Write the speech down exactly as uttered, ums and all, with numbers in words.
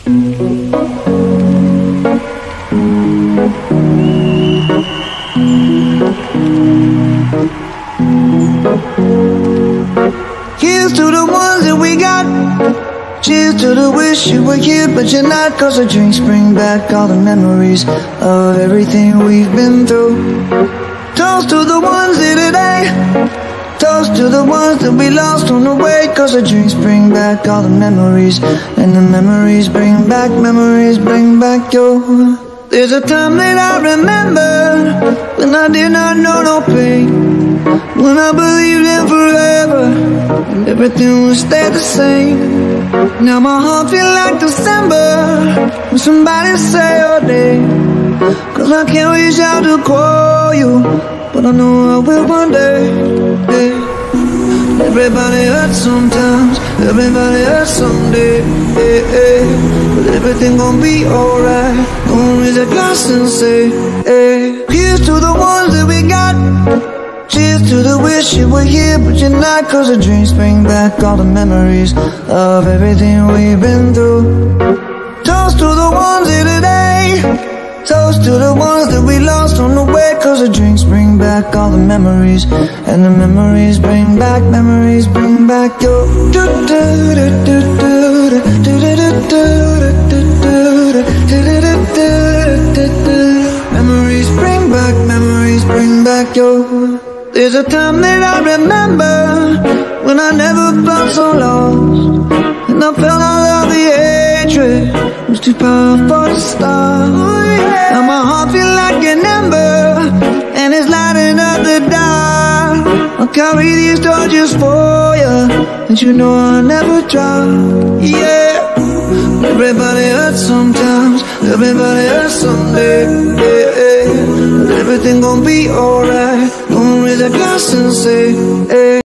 Here's to the ones that we got. Cheers to the wish you were here but you're not. Cause the drinks bring back all the memories of everything we've been through. Toast to the ones here today. Toast to the ones that we lost on the way. Cause the drinks bring back all the memories, and the memories bring back, memories bring back your. There's a time that I remember when I did not know no pain, when I believed in forever and everything would stay the same. Now my heart feels like December when somebody say your name. Cause I can't reach out to call you, but I know I will one day. Yeah. Everybody hurts sometimes, everybody hurts someday. Yeah, yeah. But everything gon' be alright. Gonna raise a glass and say, hey. Here's to the ones that we got. Cheers to the wish you were here but you're not. Cause the drinks bring back all the memories of everything we've been through. Toast to the ones here today. Toast to the ones that we lost on the way. Cause the drinks bring back all the memories, and the memories bring back, memories bring back your. Memories bring back, memories bring back your. There's a time that I remember when I never felt so lost, and I felt all of the hatred was too powerful to stop. Now my heart feels like an ember and it's lighting up the dark. I'll carry these torches for you, and you know I'll never drop. Yeah. Everybody hurts sometimes, everybody hurts someday. Yeah, yeah. But everything gon' be alright. Gonna raise a glass and say, hey.